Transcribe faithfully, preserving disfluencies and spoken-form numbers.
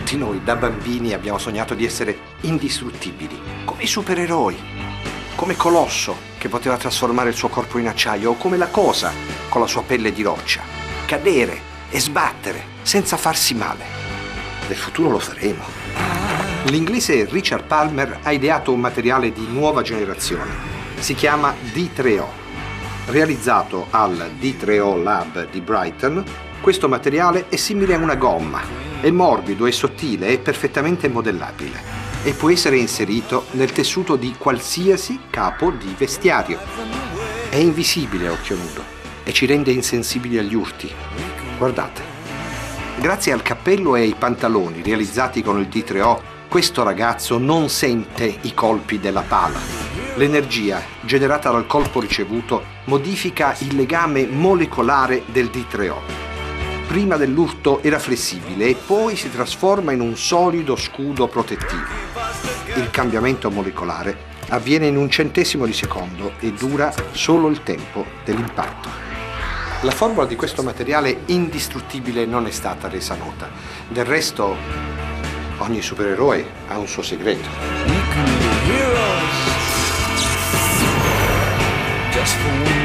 Tutti noi, da bambini, abbiamo sognato di essere indistruttibili, come i supereroi, come Colosso, che poteva trasformare il suo corpo in acciaio, o come la Cosa, con la sua pelle di roccia. Cadere e sbattere, senza farsi male. Nel futuro lo faremo. L'inglese Richard Palmer ha ideato un materiale di nuova generazione. Si chiama D tre O. Realizzato al D tre O Lab di Brighton, questo materiale è simile a una gomma. È morbido e sottile e perfettamente modellabile e può essere inserito nel tessuto di qualsiasi capo di vestiario. È invisibile a occhio nudo e ci rende insensibili agli urti. Guardate. Grazie al cappello e ai pantaloni realizzati con il D tre O, questo ragazzo non sente i colpi della pala. L'energia generata dal colpo ricevuto modifica il legame molecolare del D tre O. Prima dell'urto era flessibile e poi si trasforma in un solido scudo protettivo. Il cambiamento molecolare avviene in un centesimo di secondo e dura solo il tempo dell'impatto. La formula di questo materiale indistruttibile non è stata resa nota. Del resto, ogni supereroe ha un suo segreto. Just for